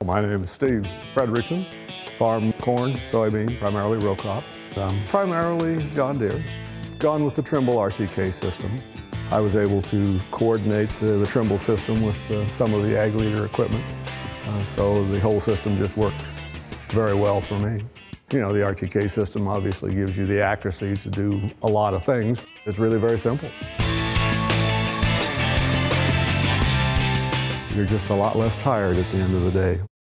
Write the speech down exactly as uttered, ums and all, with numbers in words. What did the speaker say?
My name is Steve Fredrikson. Farm corn, soybean, primarily row crop. Um, primarily John Deere. Gone with the Trimble R T K system. I was able to coordinate the, the Trimble system with uh, some of the ag leader equipment. Uh, so the whole system just works very well for me. You know, the R T K system obviously gives you the accuracy to do a lot of things. It's really very simple. You're just a lot less tired at the end of the day.